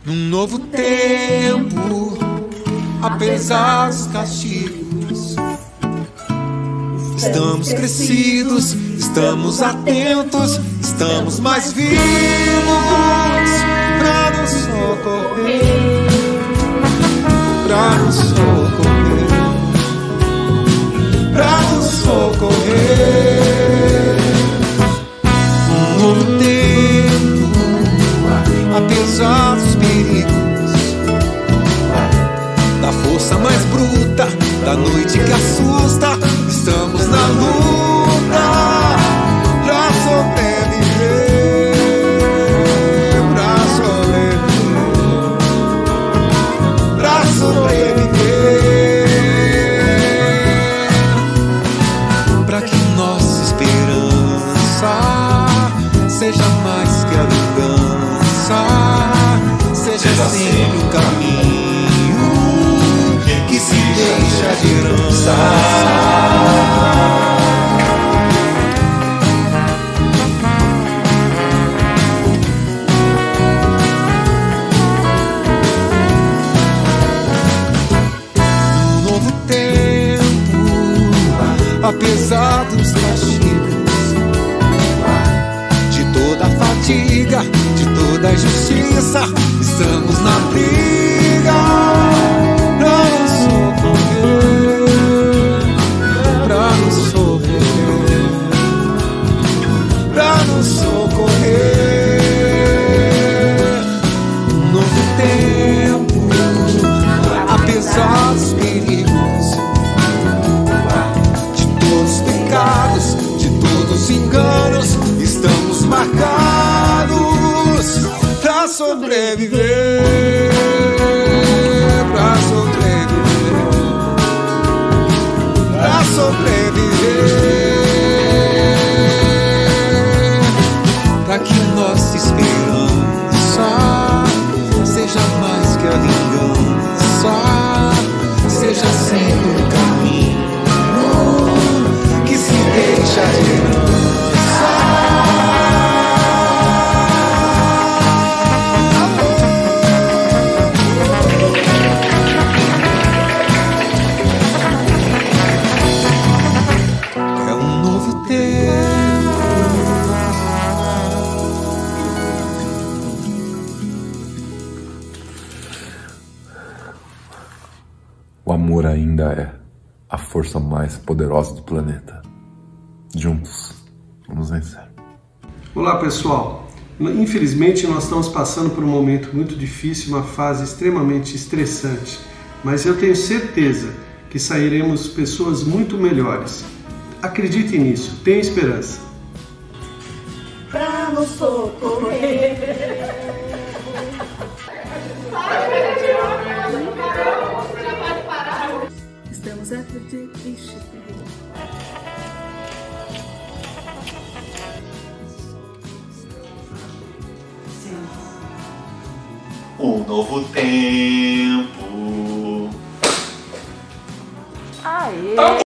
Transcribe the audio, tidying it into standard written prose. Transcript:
Num novo tempo, apesar dos castigos, estamos crescidos, estamos atentos, estamos mais vivos pra nos socorrer, pra nos socorrer, pra nos socorrer. Um novo tempo, apesar dos perigos, da força mais bruta, da noite que assusta, estamos na luta pra sobreviver, pra sobreviver, pra sobreviver, pra que nossa esperança seja mais que a vingança, seja sempre um caminho que se deixa de herança. Num novo tempo, apesar dos castigos, de toda a fadiga, de toda a injustiça, estamos na briga pra nos socorrer, pra nos socorrer, pra nos socorrer. Um novo tempo, apesar dos perigos, de todos os pecados, de todos os enganos, estamos marcados pra sobreviver, pra sobreviver, pra sobreviver, pra que nossa esperança seja mais que a vingança, seja sempre um caminho que se deixa de herança. O amor ainda é a força mais poderosa do planeta. Juntos, vamos vencer. Olá pessoal, infelizmente nós estamos passando por um momento muito difícil, uma fase extremamente estressante, mas eu tenho certeza que sairemos pessoas muito melhores. Acredite nisso, tenha esperança. Pra nos socorrer. Estamos a perder. Ixi, perdeu. Um novo tempo. Aê!